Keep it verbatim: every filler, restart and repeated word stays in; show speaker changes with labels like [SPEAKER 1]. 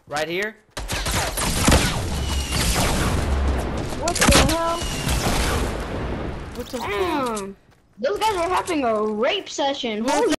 [SPEAKER 1] Right here.
[SPEAKER 2] What the hell?
[SPEAKER 1] What the
[SPEAKER 2] Damn. Those guys are having a rape session. Holy